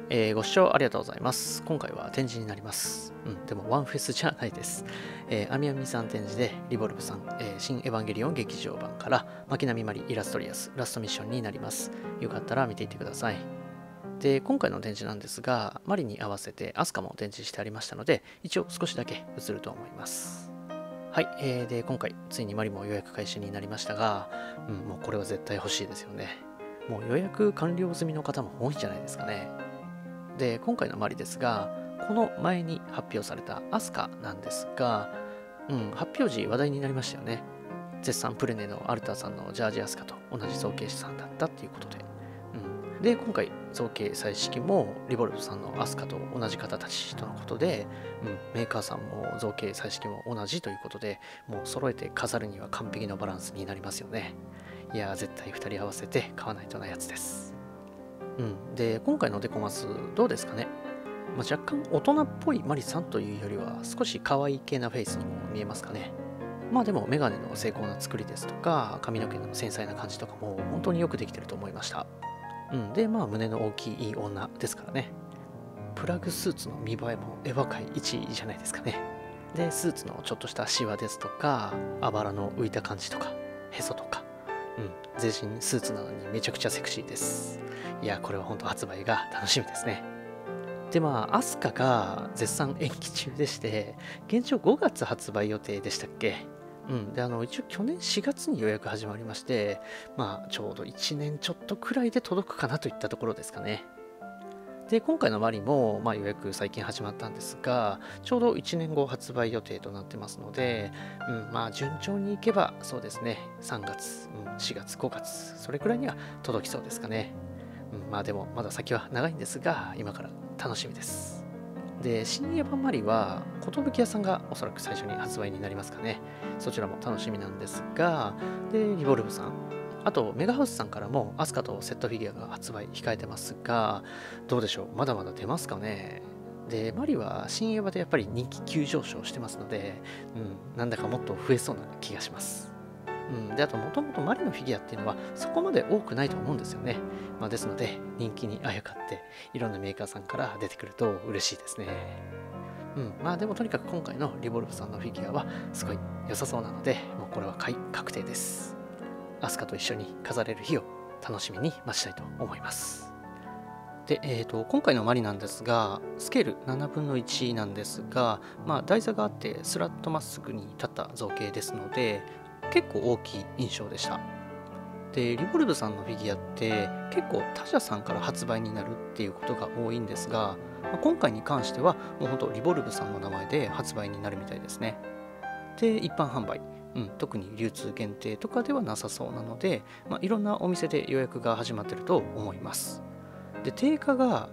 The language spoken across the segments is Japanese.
ご視聴ありがとうございます。今回は展示になります。でもワンフェスじゃないです。アミアミさん展示で、リボルブさん、新エヴァンゲリオン劇場版から、巻波マリイラストリアスラストミッションになります。よかったら見ていってください。で、今回の展示なんですが、マリに合わせてアスカも展示してありましたので、一応少しだけ映ると思います。はい、で、今回、ついにマリも予約開始になりましたが、もうこれは絶対欲しいですよね。もう予約完了済みの方も多いんじゃないですかね。で、今回のマリですが、この前に発表されたアスカなんですが、発表時話題になりましたよね。絶賛プレネのアルターさんのジャージアスカと同じ造形師さんだったっていうことで。で、今回造形彩色もリボルブさんのアスカと同じ方たちとのことで、メーカーさんも造形彩色も同じということで、もう揃えて飾るには完璧なバランスになりますよね。いやー、絶対2人合わせて買わないとなやつです。で、今回のデコマスどうですかね。若干大人っぽいマリさんというよりは少し可愛い系なフェイスにも見えますかね。でもメガネの精巧な作りですとか髪の毛の繊細な感じとかも本当によくできてると思いました。で、胸の大きい女ですからね。プラグスーツの見栄えもエヴァ界1位じゃないですかね。で、スーツのちょっとしたシワですとか、あばらの浮いた感じとか、へそとか、全身スーツなのにめちゃくちゃセクシーです。いや、これは本当発売が楽しみですね。で、アスカが絶賛延期中でして、現状5月発売予定でしたっけ。で、一応去年4月に予約始まりまして、ちょうど1年ちょっとくらいで届くかなといったところですかね。で、今回のマリも、予約最近始まったんですが、ちょうど1年後発売予定となってますので、順調にいけば、そうですね、3月、4月、5月、それくらいには届きそうですかね。でも、まだ先は長いんですが、今から楽しみです。で、新エヴァマリは、寿屋さんがおそらく最初に発売になりますかね。そちらも楽しみなんですが、で、リボルブさん、あとメガハウスさんからもアスカとセットフィギュアが発売控えてますが、どうでしょう、まだまだ出ますかね。で、マリは新エヴァでやっぱり人気急上昇してますので、なんだかもっと増えそうな気がします。で、あともともとマリのフィギュアっていうのはそこまで多くないと思うんですよね。ですので、人気にあやかっていろんなメーカーさんから出てくると嬉しいですね。でもとにかく今回のリボルブさんのフィギュアはすごい良さそうなので、もうこれは買い確定です。アスカと一緒に飾れる日を楽しみに待ちたいと思います。で、今回のマリなんですが、スケール7分の1なんですが、台座があってスラッとまっすぐに立った造形ですので、結構大きい印象でした。で、リボルブさんのフィギュアって結構他社さんから発売になるっていうことが多いんですが、今回に関してはもう本当リボルブさんの名前で発売になるみたいですね。で、一般販売、特に流通限定とかではなさそうなので、いろんなお店で予約が始まってると思います。で、定価が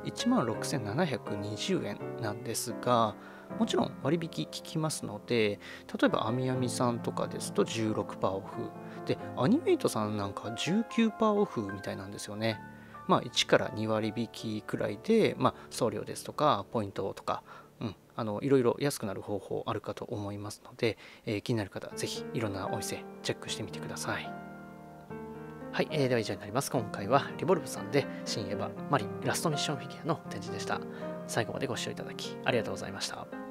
16,720 円なんですが、もちろん割引効きますので、例えばアミアミさんとかですと 16% オフで、アニメイトさんなんか 19% オフみたいなんですよね。1から2割引きくらいで、送料ですとかポイントとか、いろいろ安くなる方法あるかと思いますので、気になる方はぜひいろんなお店チェックしてみてください。はい、では以上になります。今回はリボルブさんで新エヴァマリラストミッションフィギュアの展示でした。最後までご視聴いただきありがとうございました。